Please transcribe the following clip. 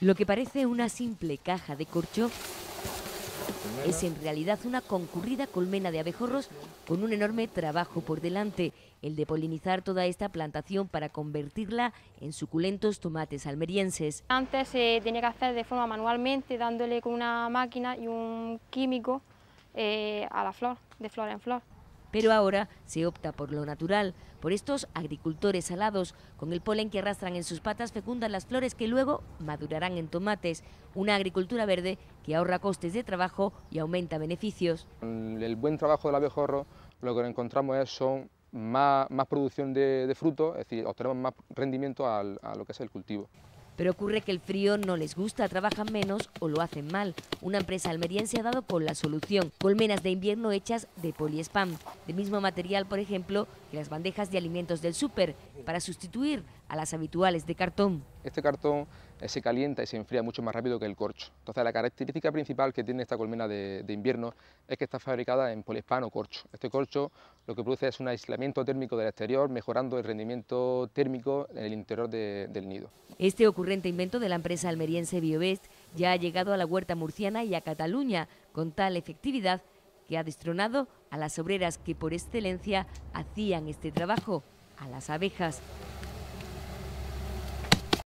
Lo que parece una simple caja de corcho es en realidad una concurrida colmena de abejorros con un enorme trabajo por delante, el de polinizar toda esta plantación para convertirla en suculentos tomates almerienses. Antes se tenía que hacer de forma manualmente, dándole con una máquina y un químico a la flor, de flor en flor. Pero ahora se opta por lo natural, por estos agricultores alados. Con el polen que arrastran en sus patas fecundan las flores que luego madurarán en tomates. Una agricultura verde que ahorra costes de trabajo y aumenta beneficios. El buen trabajo del abejorro lo que encontramos son más producción de frutos, es decir, obtenemos más rendimiento a lo que es el cultivo. Pero ocurre que el frío no les gusta, trabajan menos o lo hacen mal. Una empresa almeriense ha dado con la solución: colmenas de invierno hechas de poliespán, del mismo material, por ejemplo, que las bandejas de alimentos del súper, para sustituir a las habituales de cartón. Este cartón se calienta y se enfría mucho más rápido que el corcho. Entonces, la característica principal que tiene esta colmena de invierno es que está fabricada en poliespán o corcho. Este corcho lo que produce es un aislamiento térmico del exterior, mejorando el rendimiento térmico en el interior del nido. Este ocurrente invento de la empresa almeriense Biovest ya ha llegado a la huerta murciana y a Cataluña con tal efectividad que ha destronado a las obreras que por excelencia hacían este trabajo, a las abejas.